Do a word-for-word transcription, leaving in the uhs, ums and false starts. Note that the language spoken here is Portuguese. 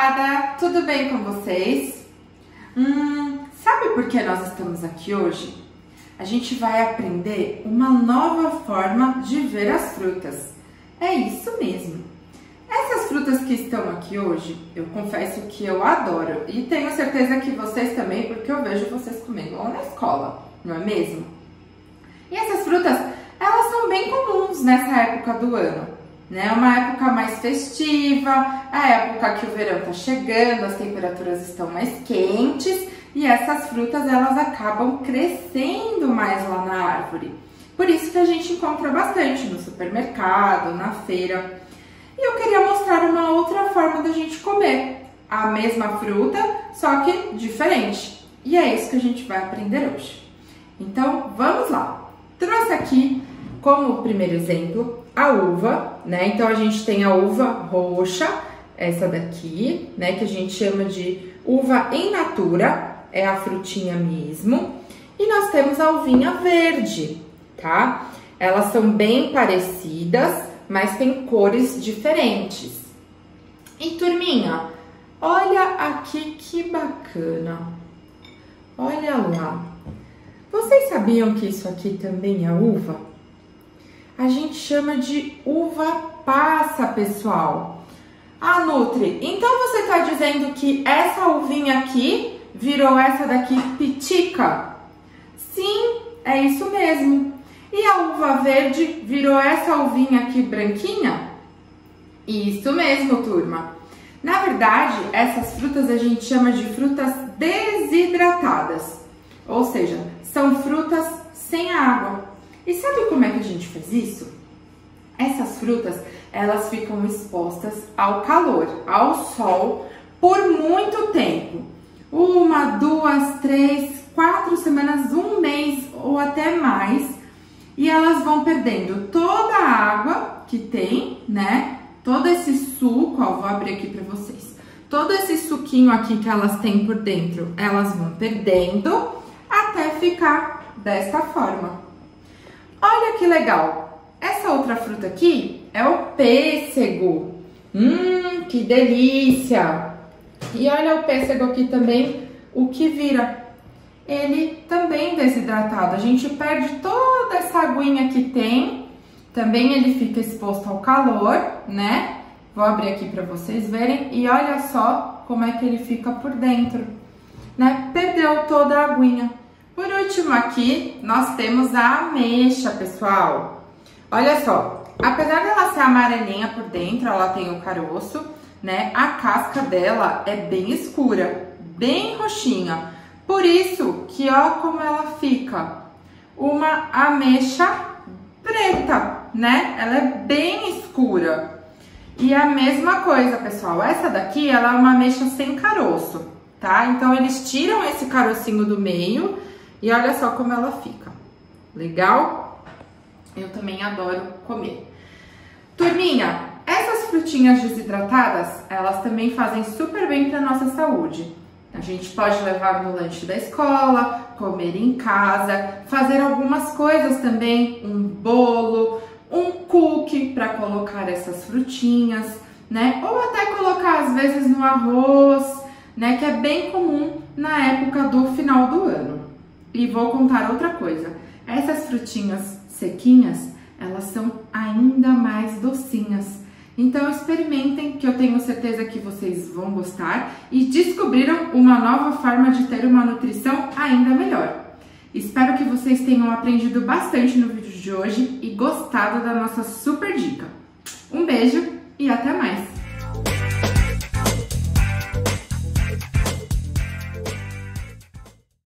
moçada! Tudo bem com vocês? Hum, sabe por que nós estamos aqui hoje? A gente vai aprender uma nova forma de ver as frutas. É isso mesmo! Essas frutas que estão aqui hoje, eu confesso que eu adoro e tenho certeza que vocês também, porque eu vejo vocês comendo lá na escola, não é mesmo? E essas frutas, elas são bem comuns nessa época do ano, né? Uma época mais festiva, a época que o verão está chegando, as temperaturas estão mais quentes e essas frutas elas acabam crescendo mais lá na árvore. Por isso que a gente encontra bastante no supermercado, na feira. E eu queria mostrar uma outra forma da gente comer a mesma fruta, só que diferente. E é isso que a gente vai aprender hoje. Então, vamos lá. Trouxe aqui como primeiro exemplo a uva, né? Então a gente tem a uva roxa, essa daqui, né? Que a gente chama de uva in natura, é a frutinha mesmo. E nós temos a uvinha verde, tá? Elas são bem parecidas, mas tem cores diferentes. E turminha, olha aqui que bacana. Olha lá. Vocês sabiam que isso aqui também é uva? A gente chama de uva passa, pessoal. Ah, Nutri, então você está dizendo que essa uvinha aqui virou essa daqui pitica? Sim, é isso mesmo. E a uva verde virou essa uvinha aqui branquinha? Isso mesmo, turma. Na verdade, essas frutas a gente chama de frutas desidratadas. Ou seja, são frutas sem água. E sabe como é que a gente faz isso? Essas frutas, elas ficam expostas ao calor, ao sol, por muito tempo. Uma, duas, três, quatro semanas, um mês ou até mais. E elas vão perdendo toda a água que tem, né? Todo esse suco, ó, vou abrir aqui para vocês. Todo esse suquinho aqui que elas têm por dentro, elas vão perdendo até ficar desta forma. Olha que legal! Essa outra fruta aqui é o pêssego. Hum, que delícia! E olha o pêssego aqui também, o que vira. Ele também desidratado. A gente perde toda essa aguinha que tem. Também ele fica exposto ao calor, né? Vou abrir aqui para vocês verem. E olha só como é que ele fica por dentro, né? Perdeu toda a aguinha. Por último aqui, nós temos a ameixa, pessoal. Olha só, apesar dela ser amarelinha por dentro, ela tem o caroço, né? A casca dela é bem escura, bem roxinha. Por isso que ó como ela fica, uma ameixa preta, né? Ela é bem escura. E a mesma coisa, pessoal, essa daqui, ela é uma ameixa sem caroço, tá? Então eles tiram esse carocinho do meio e olha só como ela fica. Legal? Eu também adoro comer. Turminha, essas frutinhas desidratadas, elas também fazem super bem para nossa saúde. A gente pode levar no lanche da escola, comer em casa, fazer algumas coisas também, um bolo, um cookie para colocar essas frutinhas, né? Ou até colocar às vezes no arroz, né? Que é bem comum na época do final do ano. E vou contar outra coisa, essas frutinhas sequinhas, elas são ainda mais docinhas. Então experimentem, que eu tenho certeza que vocês vão gostar e descobriram uma nova forma de ter uma nutrição ainda melhor. Espero que vocês tenham aprendido bastante no vídeo de hoje e gostado da nossa super dica. Um beijo e até mais!